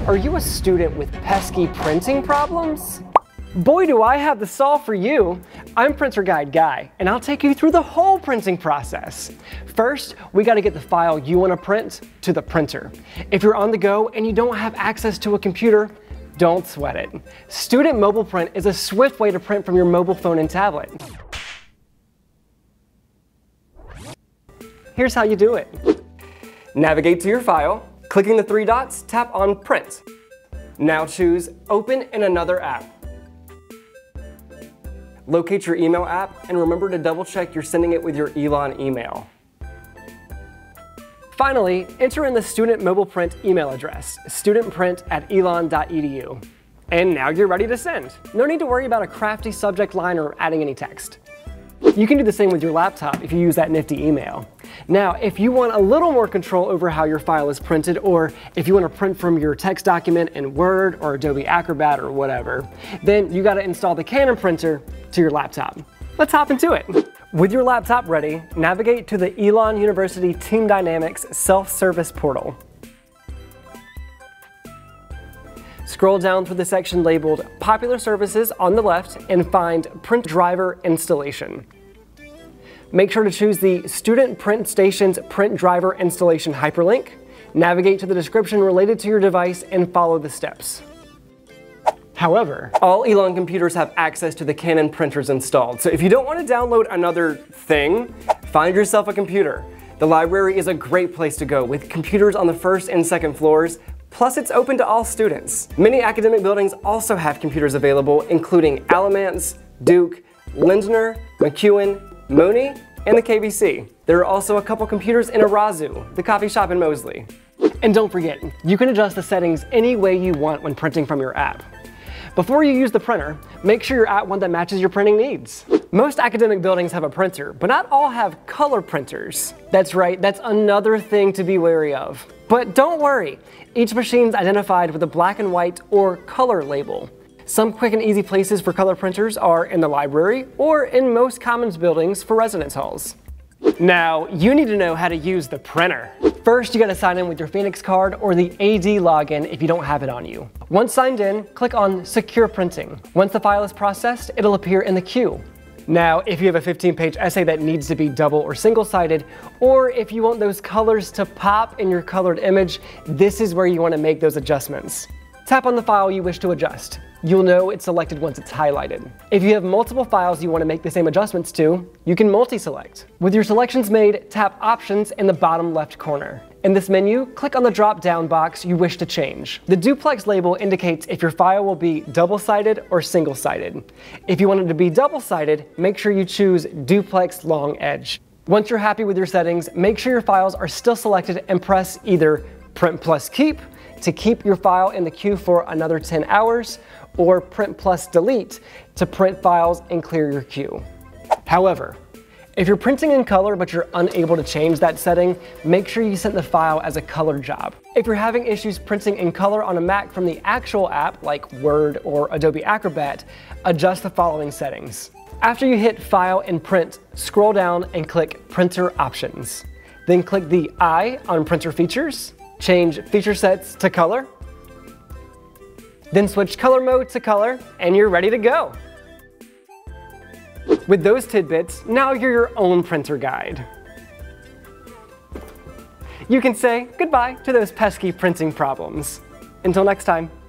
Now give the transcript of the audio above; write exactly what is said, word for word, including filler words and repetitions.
Are you a student with pesky printing problems? Boy, do I have the solve for you. I'm Printer Guide Guy, and I'll take you through the whole printing process. First, we gotta get the file you wanna print to the printer. If you're on the go and you don't have access to a computer, don't sweat it. Student Mobile Print is a swift way to print from your mobile phone and tablet. Here's how you do it. Navigate to your file. Clicking the three dots, tap on Print. Now choose Open in another app. Locate your email app and remember to double check you're sending it with your Elon email. Finally, enter in the Student Mobile Print email address, studentprint at elon dot e d u. And now you're ready to send. No need to worry about a crafty subject line or adding any text. You can do the same with your laptop if you use that nifty email. Now, if you want a little more control over how your file is printed, or if you want to print from your text document in Word or Adobe Acrobat or whatever, then you got to install the Canon printer to your laptop. Let's hop into it. With your laptop ready, navigate to the Elon University Team Dynamics self-service portal. Scroll down through the section labeled Popular Services on the left and find Print Driver Installation. Make sure to choose the Student Print Station's Print Driver Installation hyperlink, navigate to the description related to your device, and follow the steps. However, all Elon computers have access to the Canon printers installed, so if you don't want to download another thing, find yourself a computer. The library is a great place to go, with computers on the first and second floors, plus it's open to all students. Many academic buildings also have computers available, including Alamance, Duke, Lindner, McEwen, Mooney, and the K B C. There are also a couple computers in Arazu, the coffee shop in Mosley. And don't forget, you can adjust the settings any way you want when printing from your app. Before you use the printer, make sure you're at one that matches your printing needs. Most academic buildings have a printer, but not all have color printers. That's right, that's another thing to be wary of. But don't worry, each machine's identified with a black and white or color label. Some quick and easy places for color printers are in the library or in most commons buildings for residence halls. Now, you need to know how to use the printer. First, you gotta sign in with your Phoenix card or the A D login if you don't have it on you. Once signed in, click on Secure Printing. Once the file is processed, it'll appear in the queue. Now, if you have a fifteen page essay that needs to be double or single-sided, or if you want those colors to pop in your colored image, this is where you wanna make those adjustments. Tap on the file you wish to adjust. You'll know it's selected once it's highlighted. If you have multiple files you want to make the same adjustments to, you can multi-select. With your selections made, tap Options in the bottom left corner. In this menu, click on the drop-down box you wish to change. The duplex label indicates if your file will be double-sided or single-sided. If you want it to be double-sided, make sure you choose Duplex Long Edge. Once you're happy with your settings, make sure your files are still selected and press either Print plus Keep to keep your file in the queue for another ten hours, or Print plus Delete to print files and clear your queue. However, if you're printing in color but you're unable to change that setting, make sure you send the file as a color job. If you're having issues printing in color on a Mac from the actual app, like Word or Adobe Acrobat, adjust the following settings. After you hit File and Print, scroll down and click Printer Options. Then click the I on Printer Features, change Feature Sets to Color, then switch color mode to color, and you're ready to go. With those tidbits, now you're your own printer guide. You can say goodbye to those pesky printing problems. Until next time.